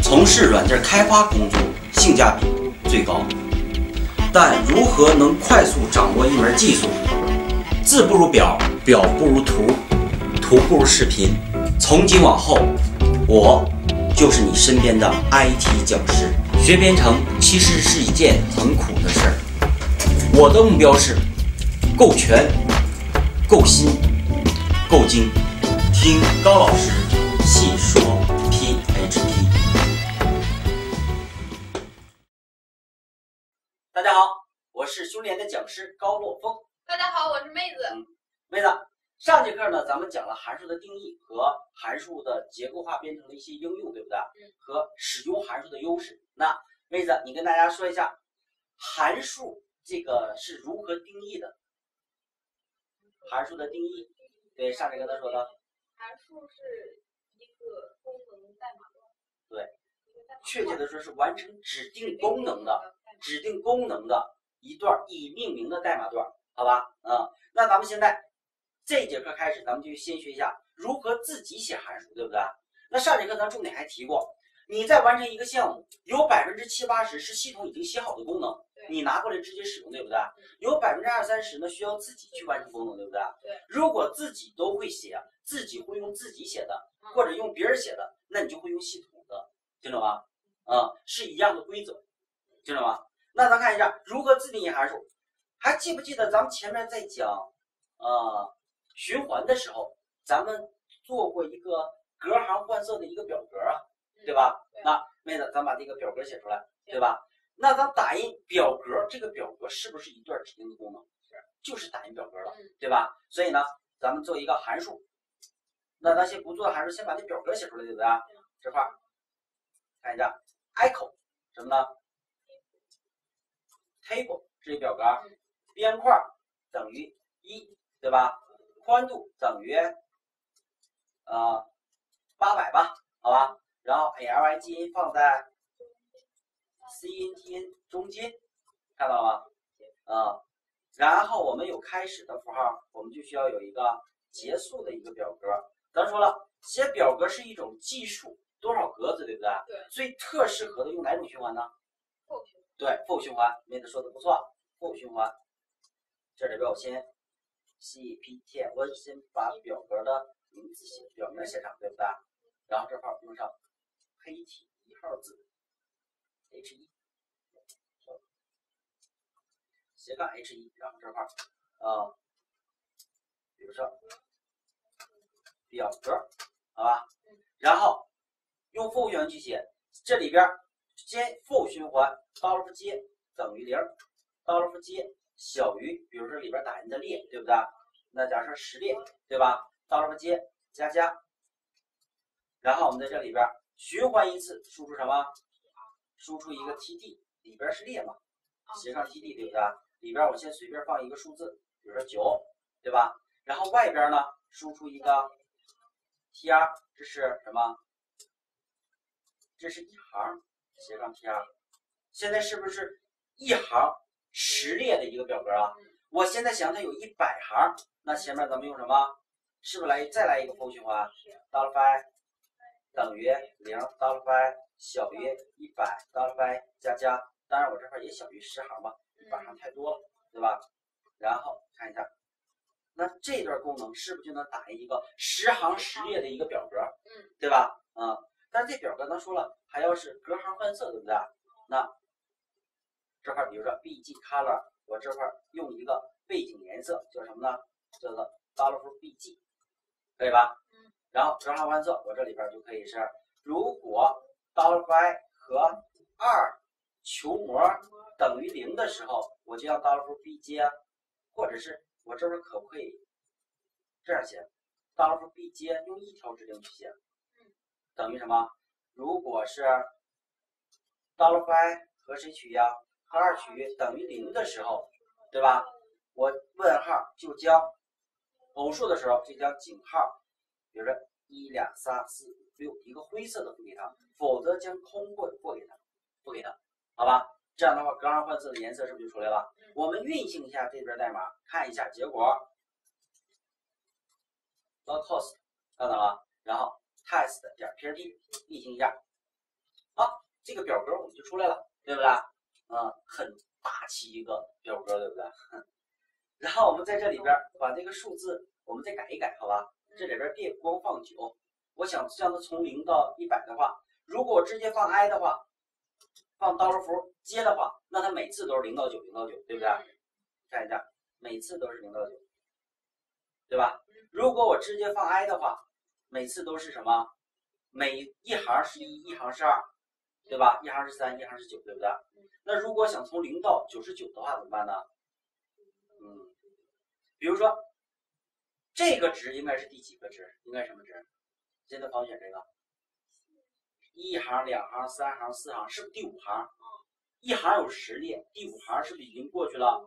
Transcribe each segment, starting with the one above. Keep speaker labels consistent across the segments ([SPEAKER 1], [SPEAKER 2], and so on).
[SPEAKER 1] 从事软件开发工作性价比最高。但如何能快速掌握一门技术？字不如表，表不如图，图不如视频。从今往后，我就是你身边的 IT 讲师。学编程其实是一件很苦的事儿。我的目标是够全、够新、够精。听高老师细说 PHP。大家好，我是修炼的讲师高洛峰。
[SPEAKER 2] 大家好，我是妹子。
[SPEAKER 1] 妹子，上节课呢，咱们讲了函数的定义和函数的结构化编程的一些应用，对不对？和使用函数的优势。那妹子，你跟大家说一下，函数这个是如何定义的？函数的定义，对，上节课他说的。
[SPEAKER 2] 函数是一个功能代码段。
[SPEAKER 1] 对，确切的说是完成指定功能的一段以命名的代码段，好吧？那咱们现在这节课开始，咱们就先学一下如何自己写函数，对不对？那上节课咱重点还提过，你在完成一个项目，有70%、80%是系统已经写好的功能，你拿过来直接使用，对不对？有20%、30%呢需要自己去完成功能，对不对？如果自己都会写，自己会用自己写的，或者用别人写的，那你就会用系统的，听懂吗？是一样的规则，听懂吗？那咱看一下如何自定义函数。还记不记得咱们前面在讲循环的时候，咱们做过一个隔行换色的一个表格啊，对吧？那妹子，咱把这个表格写出来，对吧？那咱打印表格，这个表格是不是一段指定的功能？就是打印表格了，对吧？所以呢，咱们做一个函数。那咱先不做函数，先把这表格写出来，对不对？这块看一下 ，echo 什么呢 ？table 这一表格，边块等于1，对吧？宽度等于800吧，好吧？然后 ALIGN 放在 CINTIN 中间，看到了吗？然后我们有开始的符号，我们就需要有一个结束的一个表格。咱说了，写表格是一种计数，多少格子，对不对？
[SPEAKER 2] 对。
[SPEAKER 1] 最特适合的用哪种循环呢？
[SPEAKER 2] for 循环。
[SPEAKER 1] 对 ，for 循环，妹子说的不错 ，for 循环。这里边我先 CPT， 先把表格的名字写，表面写上，对不对？然后这块用上黑体1号字 H1， 斜杠 H1， 然后这块比如说表格，好吧？然后用 for 循环去写，这里边先 for 循环$j 等于0，$j 小于，比如说里边打印的列，对不对？那假设10列，对吧？$j 加，然后我们在这里边循环一次，输出什么？输出一个 td， 里边是列嘛，斜杠 td， 对不对？里边我先随便放一个数字，比如说9，对吧？然后外边呢输出一个 tr， 这是什么？这是一行，斜杠 tr。现在是不是一行10列的一个表格啊？我现在想它有100行，那前面咱们用什么？是不是再来一个 for 循环？$i 等于0，$i 小于100，$i 加，当然我这块也小于10行吧，100行太多了，对吧？然后看一下，那这段功能是不是就能打印一个10行10列的一个表格？对吧？但是这表格咱说了，还要是隔行换色，对不对？那这块比如说 bg color， 我这块用一个背景颜色叫什么呢？叫做$bg， 可以吧？然后隔行换色，我这里边就可以是，如果$i 和2球模等于0的时候，我就让$bg， 或者是我这边可不可以这样写？$bg 用一条指令去写，等于什么？如果是$i 和谁取呀？和2取等于0的时候，对吧？我问号就将偶数的时候就将井号，比如说1、2、3、4、5、6一个灰色的不给它，否则将空或不给它，好吧？这样的话，隔行换色的颜色是不是就出来了？我们运行一下这边代码，看一下结果。localhost 看到了，然后 test.php 运行一下， 好，这个表格我们就出来了，对不对？很大气一个表格，对不对？然后我们在这里边把这个数字我们再改一改，好吧？这里边别光放9，我想让它从0到100的话，如果我直接放 i 的话，放刀符接的话，那它每次都是0到9， 0到9，对不对？看一下，每次都是0到9，对吧？如果我直接放 i 的话，每次都是什么？每一行是1，一行是2，对吧？一行是3，一行是9，对不对？那如果想从0到99的话怎么办呢？比如说这个值应该是第几个值？应该什么值？现在方选这个，1行、2行、3行、4行，是不是第5行？一行有10列，第5行是不是已经过去了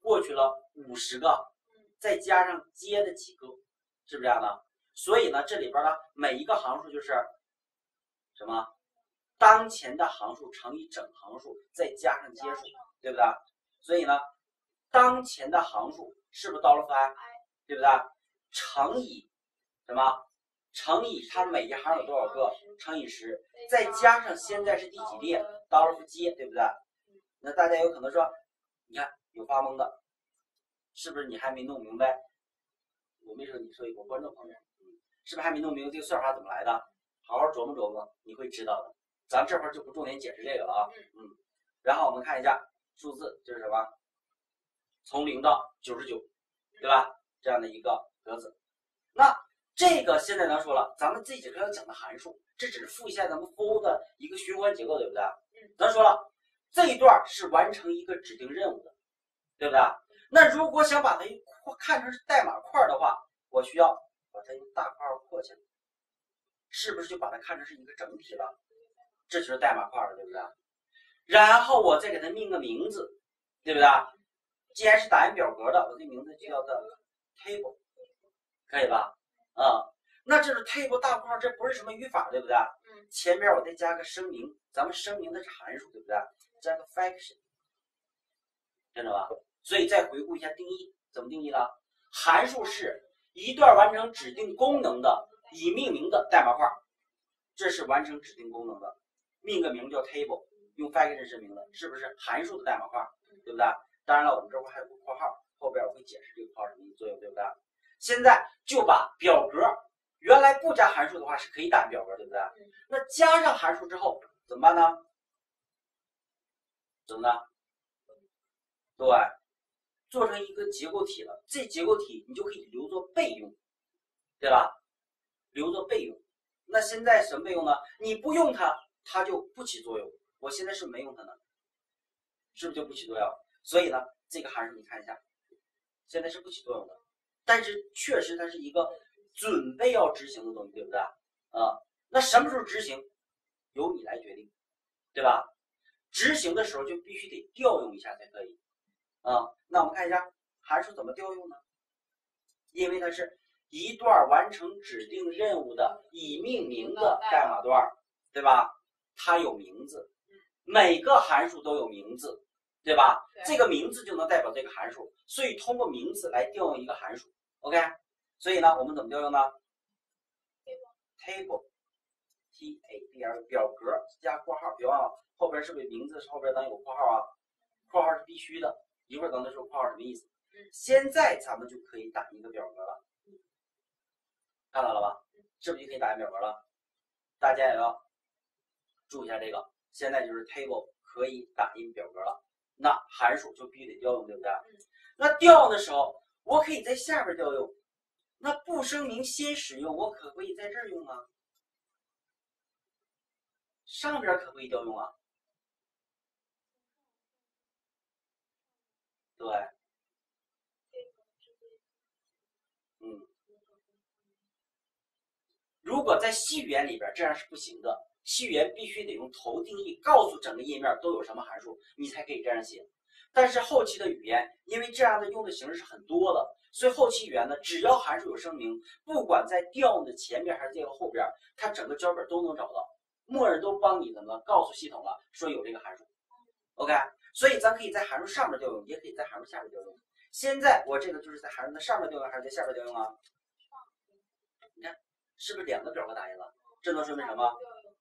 [SPEAKER 1] 50个，再加上接的几个，是不是这样的？所以呢，这里边呢每一个行数就是什么？当前的行数乘以整行数，再加上接数，对不对？所以呢，当前的行数是不是到了i，对不对？乘以什么？乘以它每一行有多少个，乘以10，再加上现在是第几列，到了接，对不对？那大家有可能说，你看有发懵的，是不是你还没弄明白？我没说你说一个观众朋友，是不是还没弄明白这个算法怎么来的？好好琢磨琢磨，你会知道的。咱这会儿就不重点解释这个了啊。然后我们看一下数字，这是什么？从0到99，对吧？这样的一个格子。那这个现在咱说了，咱们这节课要讲的函数，这只是复一下咱们 for 的一个循环结构，对不对？咱说了，这一段是完成一个指定任务的，对不对？那如果想把它看成是代码块的话，我需要把它用大括号括起来，是不是就把它看成是一个整体了？这就是代码块了，对不对？然后我再给它命个名字，对不对？既然是打印表格的，我这名字就叫做 table， 可以吧？那这是 table 大括号，这不是什么语法，对不对？前边我再加个声明，咱们声明的是函数，对不对？加个 function， 听着吧？所以再回顾一下定义，怎么定义呢？函数是一段完成指定功能的已命名的代码块，这是完成指定功能的，命个名叫 table， 用 function 声明的，是不是函数的代码块，对不对？当然了，我们这会还有个括号，后边我会解释这个括号什么作用，对不对？现在就把表格原来不加函数的话是可以打印表格，对不对？那加上函数之后怎么办呢？怎么呢？对，做成一个结构体了。这结构体你就可以留作备用，对吧？留作备用。那现在什么备用呢？你不用它，它就不起作用。我现在是没用它呢，是不是就不起作用？所以呢，这个函数你看一下，现在是不起作用的，但是确实它是一个准备要执行的东西，对不对？那什么时候执行，由你来决定，对吧？执行的时候就必须得调用一下才可以。那我们看一下函数怎么调用呢？因为它是一段完成指定任务的已命名的代码段，对吧？它有名字，每个函数都有名字，对吧？这个名字就能代表这个函数，所以通过名字来调用一个函数。OK， 所以呢，我们怎么调用呢 ？table T A B L 表格加括号，别忘了后边是不是名字后边咱有括号啊？括号是必须的，一会儿咱们说括号什么意思。现在咱们就可以打印一个表格了，看到了吧？是不是就可以打印表格了？大家也要注意一下这个，现在就是 table 可以打印表格了，那函数就必须得调用，对不对？那调用的时候，我可以在下边调用，那不声明先使用，我可不可以在这儿用啊？上边可不可以调用啊？对，如果在细语言里边这样是不行的，细语言必须得用头定义，告诉整个页面都有什么函数，你才可以这样写。但是后期的语言，因为这样的用的形式是很多的，所以后期语言呢，只要函数有声明，不管在调用的前面还是这个后边，它整个脚本都能找到，默认都帮你怎么告诉系统了，说有这个函数。OK， 所以咱可以在函数上面调用，也可以在函数下面调用。现在我这个就是在函数的上面调用还是在下边调用啊？你看，是不是两个表格打印了？这能说明什么？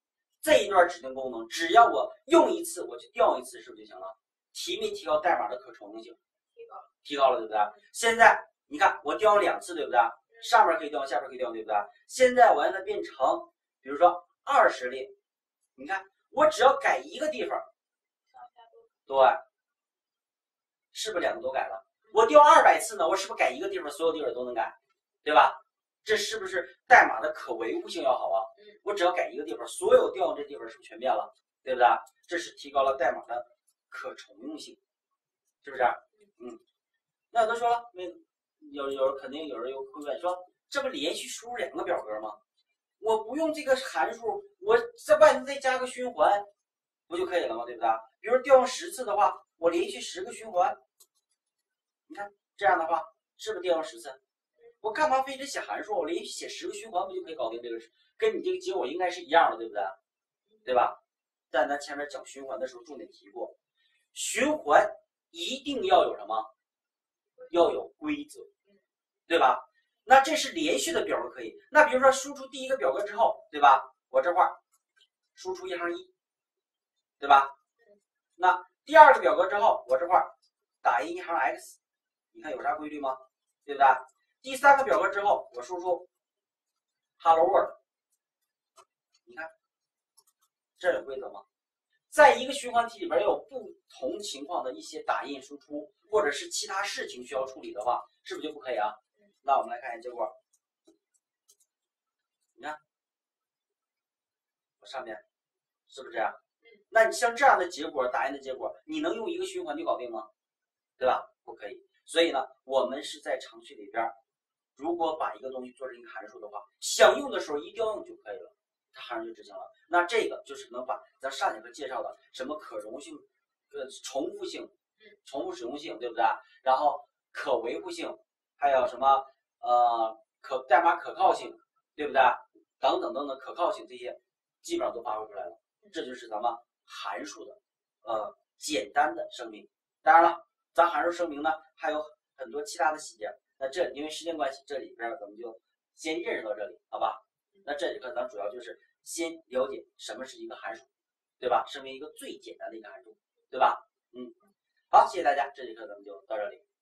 [SPEAKER 1] 这一段指定功能，只要我用一次，我就调用一次，是不是就行了？提没提高代码的可重用性？提高了，对不对？现在你看我调用2次，对不对？上面可以调用，下边可以调用，对不对？现在我让它变成，比如说20列，你看我只要改一个地方，对，是不是2个都改了？我调200次呢，我是不是改一个地方，所有地方都能改，对吧？这是不是代码的可维护性要好啊？我只要改一个地方，所有调用这地方是不是全变了，对不对？这是提高了代码的可重用性，是不是？那有的说了，肯定有人会问说，这不连续输入2个表格吗？我不用这个函数，我在外头再加个循环，不就可以了吗？对不对？比如调用10次的话，我连续10个循环，你看这样的话，是不是调用10次？我干嘛非得写函数？我连续写10个循环，不就可以搞定这个？跟你这个结果应该是一样的，对不对？对吧？但咱前面讲循环的时候重点提过，循环一定要有什么？要有规则，对吧？那这是连续的表格可以。那比如说输出第一个表格之后，对吧？我这块输出1行1，对吧？那第2个表格之后，我这块打印1行 x， 你看有啥规律吗？对不对？第3个表格之后，我输出 hello world， 你看这有规则吗？在一个循环题里边有不同情况的一些打印输出，或者是其他事情需要处理的话，是不是就不可以啊？那我们来看一下结果，你看我上面是不是这样？那你像这样的结果，打印的结果，你能用一个循环就搞定吗？对吧？不可以。所以呢，我们是在程序里边，如果把一个东西做成一个函数的话，想用的时候一调用就可以了，它函数就执行了。那这个就是能把咱上节课介绍的什么可容性、重复性、重复使用性，对不对？然后可维护性，还有什么代码可靠性，对不对？等等等等可靠性，这些基本上都发挥出来了。这就是咱们函数的简单的声明。当然了，咱函数声明呢还有很多其他的细节。那这因为时间关系，这里边咱们就先认识到这里，好吧？那这节课咱主要就是先了解什么是一个函数，对吧？声明一个最简单的一个函数，对吧？好，谢谢大家，这节课咱们就到这里。